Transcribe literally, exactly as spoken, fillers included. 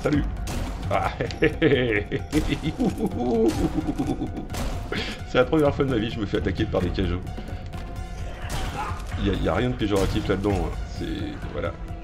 Salut. Ah, c'est la première fois de ma vie que je me fais attaquer par des cajots. Il n'y a, a rien de péjoratif là-dedans. Hein. C'est... voilà.